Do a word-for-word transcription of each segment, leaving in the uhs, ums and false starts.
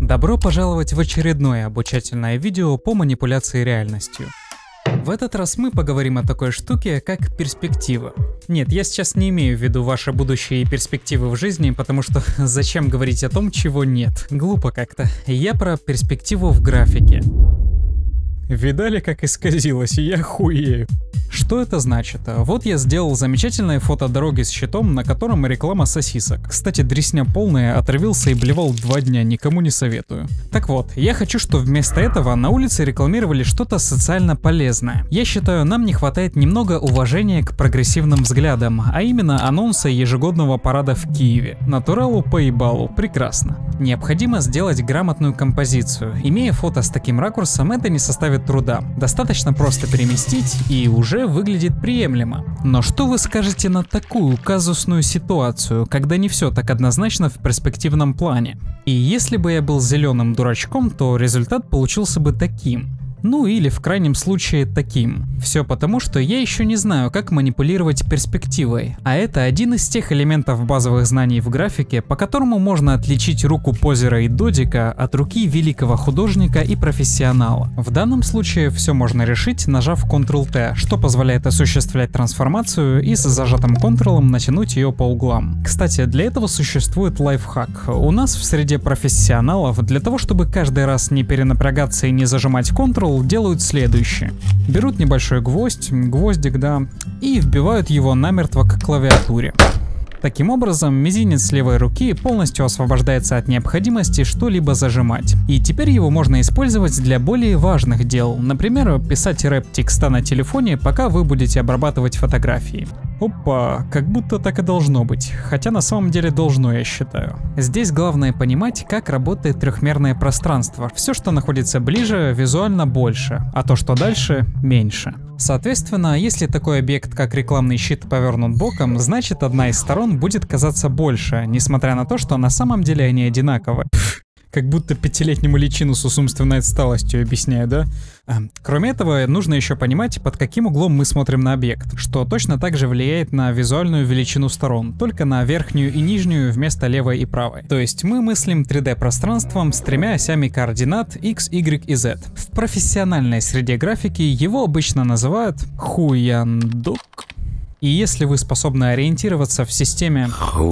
Добро пожаловать в очередное обучательное видео по манипуляции реальностью. В этот раз мы поговорим о такой штуке, как перспектива. Нет, я сейчас не имею в виду ваши будущие перспективы в жизни, потому что зачем говорить о том, чего нет? Глупо как-то. Я про перспективу в графике. Видали, как исказилось? Я хуею. Что это значит? Вот я сделал замечательное фото дороги с щитом, на котором реклама сосисок. Кстати, дресня полная, отравился и блевал два дня, никому не советую. Так вот, я хочу, чтобы вместо этого на улице рекламировали что-то социально полезное. Я считаю, нам не хватает немного уважения к прогрессивным взглядам, а именно анонса ежегодного парада в Киеве. Натуралу поебалу, прекрасно. Необходимо сделать грамотную композицию. Имея фото с таким ракурсом, это не составит труда. Достаточно просто переместить, и уже выглядит приемлемо. Но что вы скажете на такую казусную ситуацию, когда не все так однозначно в перспективном плане? И если бы я был зеленым дурачком, то результат получился бы таким. Ну или в крайнем случае таким. Все потому, что я еще не знаю, как манипулировать перспективой. А это один из тех элементов базовых знаний в графике, по которому можно отличить руку позера и додика от руки великого художника и профессионала. В данном случае все можно решить, нажав контрол тэ, что позволяет осуществлять трансформацию и с зажатым контролом натянуть ее по углам. Кстати, для этого существует лайфхак. У нас в среде профессионалов для того, чтобы каждый раз не перенапрягаться и не зажимать контрол, делают следующее. Берут небольшой гвоздь, гвоздик, да, и вбивают его намертво к клавиатуре. Таким образом, мизинец левой руки полностью освобождается от необходимости что-либо зажимать. И теперь его можно использовать для более важных дел, например, писать рэп-текста на телефоне, пока вы будете обрабатывать фотографии. Опа, как будто так и должно быть, хотя на самом деле должно, я считаю. Здесь главное понимать, как работает трехмерное пространство. Все, что находится ближе, визуально больше, а то, что дальше, меньше. Соответственно, если такой объект, как рекламный щит, повернут боком, значит одна из сторон будет казаться больше, несмотря на то, что на самом деле они одинаковы. Как будто пятилетнему личинусу с умственной отсталостью объясняю, да? Кроме этого, нужно еще понимать, под каким углом мы смотрим на объект, что точно так же влияет на визуальную величину сторон, только на верхнюю и нижнюю вместо левой и правой. То есть мы мыслим три дэ пространством с тремя осями координат x, y и z. В профессиональной среде графики его обычно называют хуяндук. И если вы способны ориентироваться в системе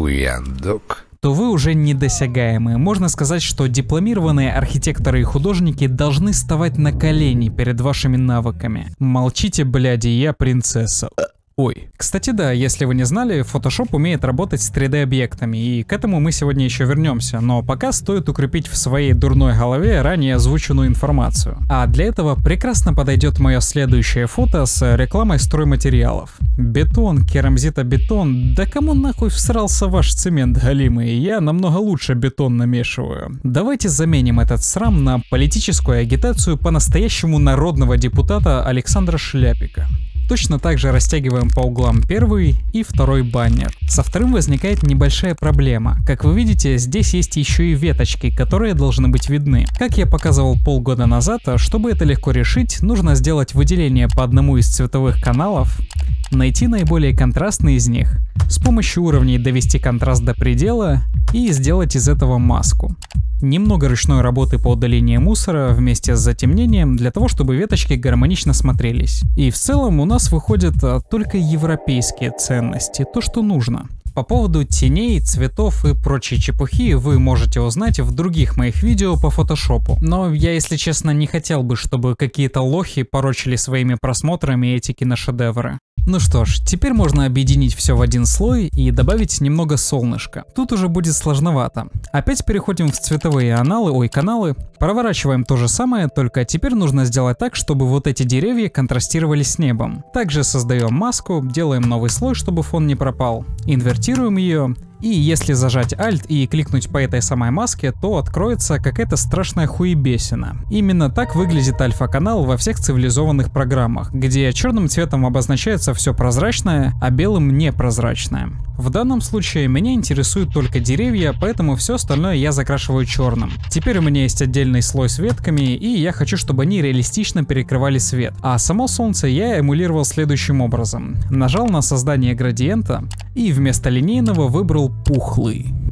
хуяндук, то вы уже недосягаемы. Можно сказать, что дипломированные архитекторы и художники должны вставать на колени перед вашими навыками. Молчите, бляди, я принцесса. Ой. Кстати, да, если вы не знали, Photoshop умеет работать с три дэ объектами, и к этому мы сегодня еще вернемся, но пока стоит укрепить в своей дурной голове ранее озвученную информацию. А для этого прекрасно подойдет мое следующее фото с рекламой стройматериалов. Бетон, керамзитобетон, да кому нахуй всрался ваш цемент, галимый, я намного лучше бетон намешиваю. Давайте заменим этот срам на политическую агитацию по-настоящему народного депутата Александра Шляпика. Точно так же растягиваем по углам первый и второй баннер. Со вторым возникает небольшая проблема. Как вы видите, здесь есть еще и веточки, которые должны быть видны. Как я показывал полгода назад, чтобы это легко решить, нужно сделать выделение по одному из цветовых каналов, найти наиболее контрастный из них, с помощью уровней довести контраст до предела и сделать из этого маску. Немного ручной работы по удалению мусора вместе с затемнением для того, чтобы веточки гармонично смотрелись. И в целом у нас выходят только европейские ценности, то, что нужно. По поводу теней, цветов и прочей чепухи вы можете узнать в других моих видео по фотошопу. Но я, если честно, не хотел бы, чтобы какие-то лохи порочили своими просмотрами эти киношедевры. Ну что ж, теперь можно объединить все в один слой и добавить немного солнышка. Тут уже будет сложновато. Опять переходим в цветовые аналы, ой, каналы. Проворачиваем то же самое, только теперь нужно сделать так, чтобы вот эти деревья контрастировали с небом. Также создаем маску, делаем новый слой, чтобы фон не пропал. Инвертируем ее. И если зажать Alt и кликнуть по этой самой маске, то откроется какая-то страшная хуебесина. Именно так выглядит альфа-канал во всех цивилизованных программах, где черным цветом обозначается все прозрачное, а белым непрозрачное. В данном случае меня интересуют только деревья, поэтому все остальное я закрашиваю черным. Теперь у меня есть отдельный слой с ветками, и я хочу, чтобы они реалистично перекрывали свет. А само солнце я эмулировал следующим образом. Нажал на создание градиента и вместо линейного выбрал пухлый.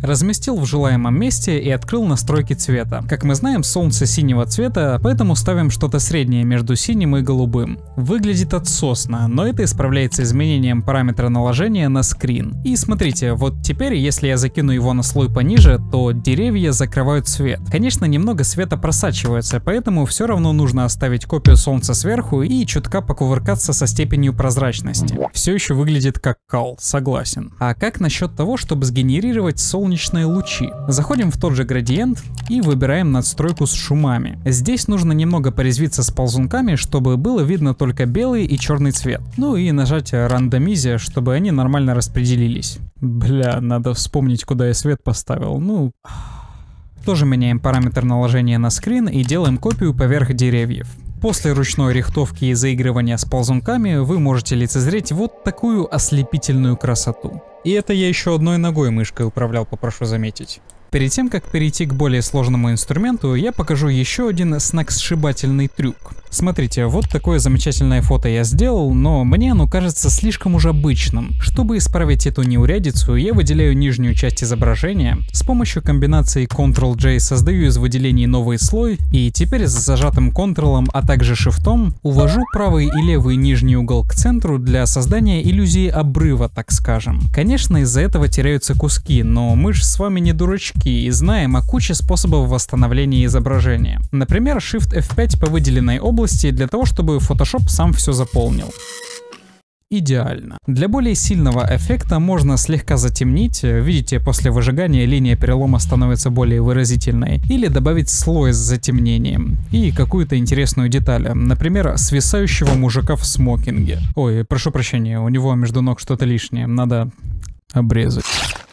разместил в желаемом месте и открыл настройки цвета. Как мы знаем, солнце синего цвета, поэтому ставим что-то среднее между синим и голубым. Выглядит отсосно, но это исправляется изменением параметра наложения на скрин. И смотрите, вот теперь, если я закину его на слой пониже, то деревья закрывают свет. Конечно, немного света просачивается, поэтому все равно нужно оставить копию солнца сверху и чутка покувыркаться со степенью прозрачности. Все еще выглядит как кал, согласен. А как насчет того, чтобы сгенерировать солнечные лучи? Заходим в тот же градиент и выбираем надстройку с шумами. Здесь нужно немного порезвиться с ползунками, чтобы было видно только белый и черный цвет. Ну и нажать рандомизе, чтобы они нормально распределились. Бля, надо вспомнить, куда я свет поставил. Ну... Тоже меняем параметр наложения на скрин и делаем копию поверх деревьев. После ручной рихтовки и заигрывания с ползунками вы можете лицезреть вот такую ослепительную красоту. И это я еще одной ногой мышкой управлял, попрошу заметить. Перед тем, как перейти к более сложному инструменту, я покажу еще один сногсшибательный трюк. Смотрите, вот такое замечательное фото я сделал, но мне оно кажется слишком уж обычным. Чтобы исправить эту неурядицу, я выделяю нижнюю часть изображения, с помощью комбинации контрол джей создаю из выделений новый слой, и теперь с зажатым контролом, а также шифтом увожу правый и левый нижний угол к центру для создания иллюзии обрыва, так скажем. Конечно, из-за этого теряются куски, но мы же с вами не дурачки и знаем о куче способов восстановления изображения. Например, Shift эф пять по выделенной области для того, чтобы Photoshop сам все заполнил. Идеально. Для более сильного эффекта можно слегка затемнить, видите, после выжигания линия перелома становится более выразительной, или добавить слой с затемнением и какую-то интересную деталь, например, свисающего мужика в смокинге. Ой, прошу прощения, у него между ног что-то лишнее, надо обрезать.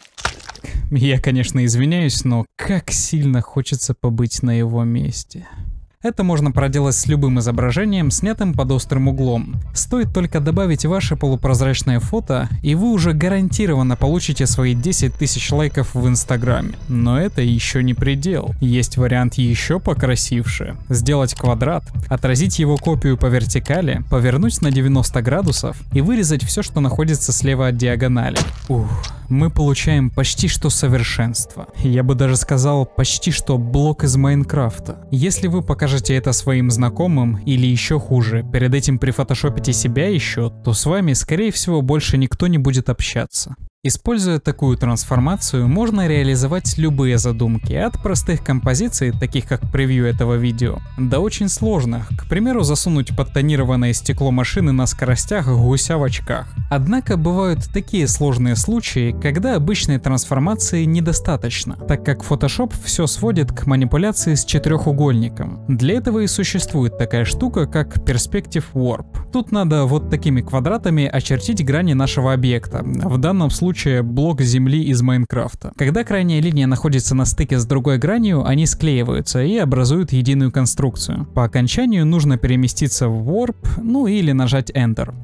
Я, конечно, извиняюсь, но как сильно хочется побыть на его месте. Это можно проделать с любым изображением, снятым под острым углом. Стоит только добавить ваше полупрозрачное фото, и вы уже гарантированно получите свои десять тысяч лайков в Инстаграме. Но это еще не предел. Есть вариант еще покрасивше. Сделать квадрат, отразить его копию по вертикали, повернуть на девяносто градусов и вырезать все, что находится слева от диагонали. Ух, мы получаем почти что совершенство. Я бы даже сказал, почти что блок из Майнкрафта. Если вы покажете это своим знакомым, или еще хуже, перед этим прифотошопите себя еще, то с вами, скорее всего, больше никто не будет общаться. Используя такую трансформацию, можно реализовать любые задумки, от простых композиций, таких как превью этого видео, до очень сложных, к примеру, засунуть подтонированное стекло машины на скоростях гуся в очках. Однако бывают такие сложные случаи, когда обычной трансформации недостаточно, так как Photoshop все сводит к манипуляции с четырехугольником. Для этого и существует такая штука, как Perspective Warp. Тут надо вот такими квадратами очертить грани нашего объекта, в данном случае блок земли из Майнкрафта. Когда крайняя линия находится на стыке с другой гранью, они склеиваются и образуют единую конструкцию. По окончанию нужно переместиться в Warp, ну или нажать Enter.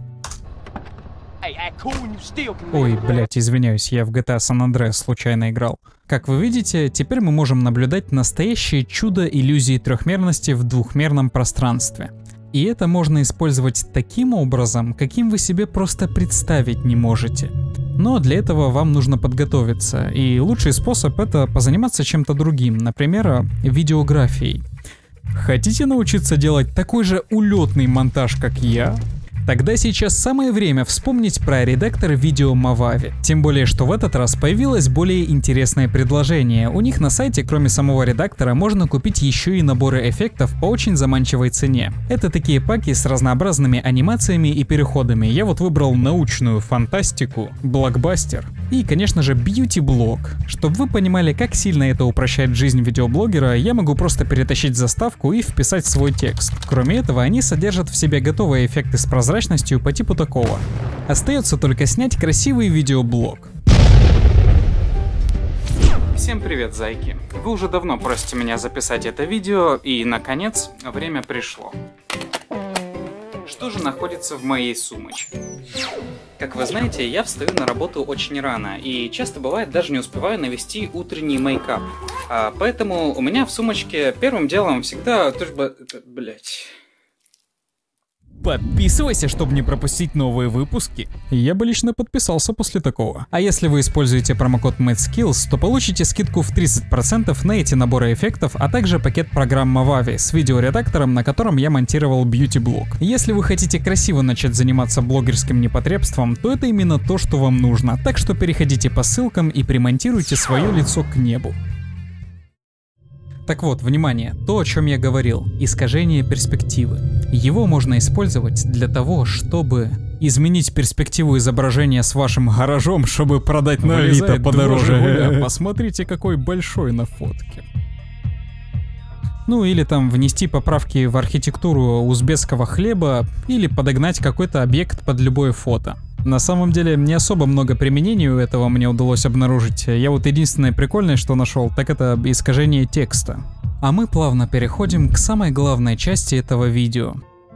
Ой, блять, извиняюсь, я в джи ти эй San Andreas случайно играл. Как вы видите, теперь мы можем наблюдать настоящее чудо иллюзии трехмерности в двухмерном пространстве. И это можно использовать таким образом, каким вы себе просто представить не можете. Но для этого вам нужно подготовиться, и лучший способ — это позаниматься чем-то другим, например, видеографией. Хотите научиться делать такой же улетный монтаж, как я? Тогда сейчас самое время вспомнить про редактор видео Movavi. Тем более, что в этот раз появилось более интересное предложение. У них на сайте, кроме самого редактора, можно купить еще и наборы эффектов по очень заманчивой цене. Это такие паки с разнообразными анимациями и переходами. Я вот выбрал научную фантастику, блокбастер и, конечно же, бьюти-блог. Чтобы вы понимали, как сильно это упрощает жизнь видеоблогера, я могу просто перетащить заставку и вписать свой текст. Кроме этого, они содержат в себе готовые эффекты с прозрачностью по типу такого. Остается только снять красивый видеоблог. Всем привет, зайки! Вы уже давно просите меня записать это видео, и, наконец, время пришло. Что же находится в моей сумочке? Как вы знаете, я встаю на работу очень рано, и часто бывает даже не успеваю навести утренний мейкап. А поэтому у меня в сумочке первым делом всегда... Блять... Подписывайся, чтобы не пропустить новые выпуски. Я бы лично подписался после такого. А если вы используете промокод MadSkills, то получите скидку в тридцать процентов на эти наборы эффектов, а также пакет программ Movavi с видеоредактором, на котором я монтировал бьюти-блог. Если вы хотите красиво начать заниматься блогерским непотребством, то это именно то, что вам нужно. Так что переходите по ссылкам и примонтируйте свое лицо к небу. Так вот, внимание, то, о чем я говорил, искажение перспективы. Его можно использовать для того, чтобы изменить перспективу изображения с вашим гаражом, чтобы продать на Авито подороже. Посмотрите, какой большой на фотке. Ну или там внести поправки в архитектуру узбекского хлеба, или подогнать какой-то объект под любое фото. На самом деле не особо много применений у этого мне удалось обнаружить. Я вот единственное прикольное, что нашел, так это искажение текста. А мы плавно переходим к самой главной части этого видео.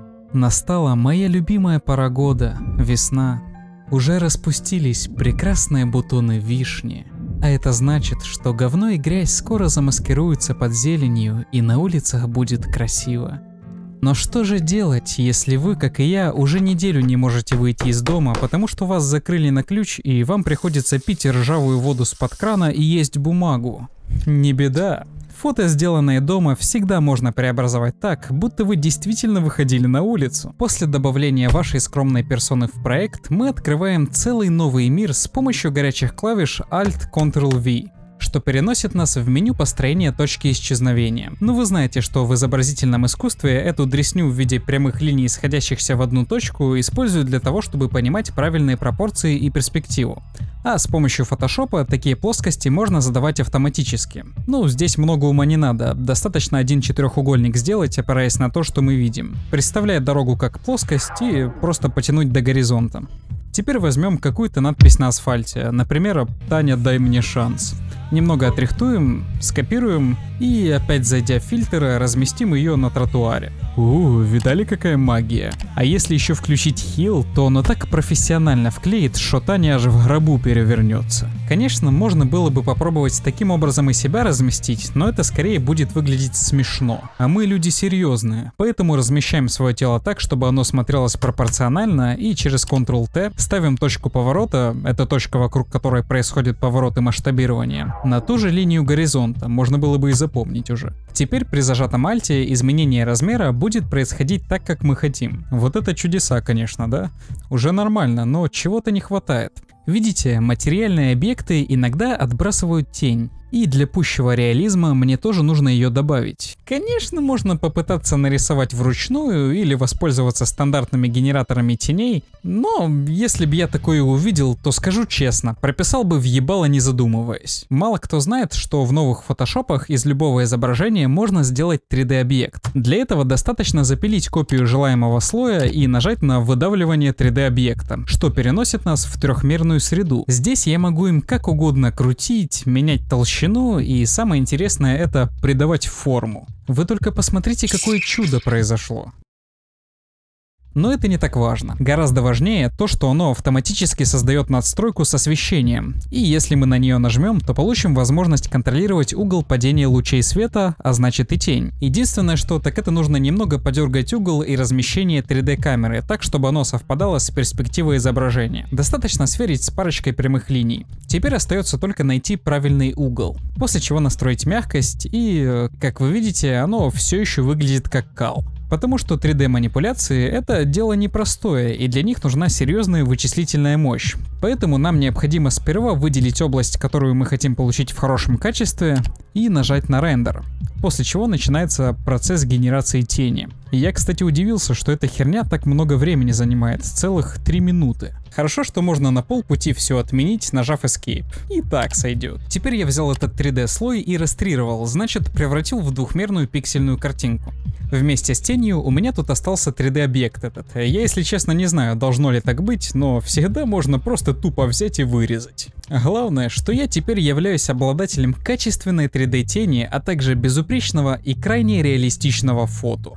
Настала моя любимая пора года, весна. Уже распустились прекрасные бутоны вишни. А это значит, что говно и грязь скоро замаскируются под зеленью, и на улицах будет красиво. Но что же делать, если вы, как и я, уже неделю не можете выйти из дома, потому что вас закрыли на ключ и вам приходится пить ржавую воду с-под крана и есть бумагу? Не беда. Фото, сделанное дома, всегда можно преобразовать так, будто вы действительно выходили на улицу. После добавления вашей скромной персоны в проект, мы открываем целый новый мир с помощью горячих клавиш Alt-Ctrl-V. Что переносит нас в меню построения точки исчезновения. Ну вы знаете, что в изобразительном искусстве эту дресню в виде прямых линий, сходящихся в одну точку, используют для того, чтобы понимать правильные пропорции и перспективу. А с помощью фотошопа такие плоскости можно задавать автоматически. Ну, здесь много ума не надо, достаточно один четырехугольник сделать, опираясь на то, что мы видим, представляя дорогу как плоскость и просто потянуть до горизонта. Теперь возьмем какую-то надпись на асфальте, например, «Таня, дай мне шанс». Немного отрихтуем, скопируем и, опять зайдя в фильтры, разместим ее на тротуаре. Ууу, видали, какая магия? А если еще включить хил, то оно так профессионально вклеит, что Таня аж в гробу перевернется. Конечно, можно было бы попробовать таким образом и себя разместить, но это скорее будет выглядеть смешно. А мы люди серьезные, поэтому размещаем свое тело так, чтобы оно смотрелось пропорционально, и через контрол-Т ставим точку поворота, это точка, вокруг которой происходит поворот и масштабирование, на ту же линию горизонта, можно было бы и запомнить уже. Теперь при зажатом альте изменение размера будет происходить так, как мы хотим. Вот это чудеса, конечно, да? Уже нормально, но чего-то не хватает. Видите, материальные объекты иногда отбрасывают тень. И для пущего реализма мне тоже нужно ее добавить. Конечно, можно попытаться нарисовать вручную или воспользоваться стандартными генераторами теней, но если бы я такое увидел, то скажу честно, прописал бы въебало не задумываясь. Мало кто знает, что в новых фотошопах из любого изображения можно сделать три дэ объект. Для этого достаточно запилить копию желаемого слоя и нажать на выдавливание три дэ объекта, что переносит нас в трехмерную среду. Здесь я могу им как угодно крутить, менять толщину, и самое интересное — это придавать форму. Вы только посмотрите, какое чудо произошло. Но это не так важно. Гораздо важнее то, что оно автоматически создает надстройку с освещением. И если мы на нее нажмем, то получим возможность контролировать угол падения лучей света, а значит и тень. Единственное, что так это нужно немного подергать угол и размещение три дэ камеры, так чтобы оно совпадало с перспективой изображения. Достаточно сверить с парочкой прямых линий. Теперь остается только найти правильный угол. После чего настроить мягкость и, как вы видите, оно все еще выглядит как кал. Потому что три дэ манипуляции — это дело непростое, и для них нужна серьезная вычислительная мощь. Поэтому нам необходимо сперва выделить область, которую мы хотим получить в хорошем качестве, и нажать на рендер. После чего начинается процесс генерации тени. И я, кстати, удивился, что эта херня так много времени занимает, целых три минуты. Хорошо, что можно на полпути все отменить, нажав Escape. И так сойдет. Теперь я взял этот три дэ слой и растрировал, значит превратил в двухмерную пиксельную картинку. Вместе с тенью у меня тут остался три дэ объект этот. Я, если честно, не знаю, должно ли так быть, но всегда можно просто тупо взять и вырезать. Главное, что я теперь являюсь обладателем качественной три дэ тени, а также безупречного и крайне реалистичного фото.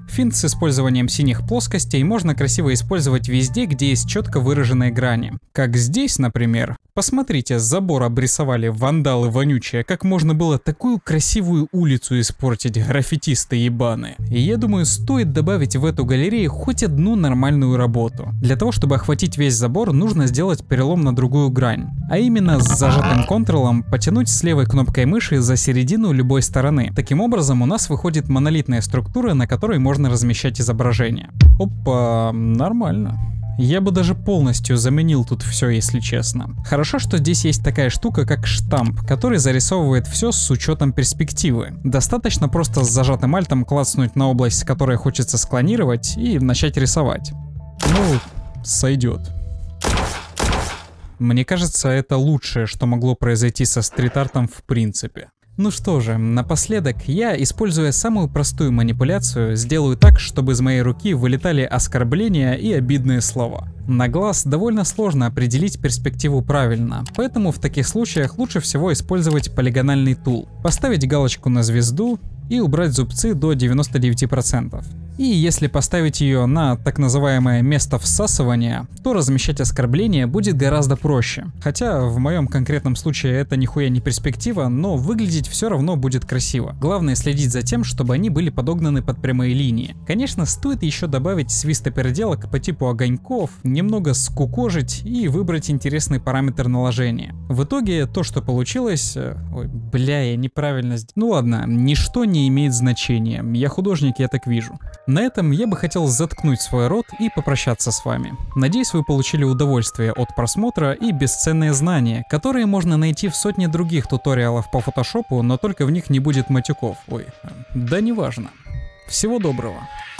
Финт с использованием синих плоскостей можно красиво использовать везде, где есть четко выраженные грани. Как здесь, например. Посмотрите, забор обрисовали вандалы вонючие, как можно было такую красивую улицу испортить, граффитисты ебаные. И я думаю, стоит добавить в эту галерею хоть одну нормальную работу. Для того, чтобы охватить весь забор, нужно сделать перелом на другую грань. А именно с зажатым контролом потянуть с левой кнопкой мыши за середину любой стороны. Таким образом у нас выходит монолитная структура, на которой можно размещать изображение. Опа, нормально. Я бы даже полностью заменил тут все, если честно. Хорошо, что здесь есть такая штука, как штамп, который зарисовывает все с учетом перспективы. Достаточно просто с зажатым альтом клацнуть на область, которую хочется склонировать, и начать рисовать. Ну, сойдет. Мне кажется, это лучшее, что могло произойти со стрит-артом в принципе. Ну что же, напоследок я, используя самую простую манипуляцию, сделаю так, чтобы из моей руки вылетали оскорбления и обидные слова. На глаз довольно сложно определить перспективу правильно, поэтому в таких случаях лучше всего использовать полигональный тул. Поставить галочку на звезду и убрать зубцы до девяноста девяти процентов. И если поставить ее на так называемое место всасывания, то размещать оскорбление будет гораздо проще. Хотя в моем конкретном случае это нихуя не перспектива, но выглядеть все равно будет красиво. Главное следить за тем, чтобы они были подогнаны под прямые линии. Конечно, стоит еще добавить свистоперделок по типу огоньков, немного скукожить и выбрать интересный параметр наложения. В итоге то, что получилось... Ой, бля, я неправильно сделал. Ну ладно, ничто не имеет значения. Я художник, я так вижу. На этом я бы хотел заткнуть свой рот и попрощаться с вами. Надеюсь, вы получили удовольствие от просмотра и бесценные знания, которые можно найти в сотне других туториалов по фотошопу, но только в них не будет матюков. Ой, да неважно. Всего доброго.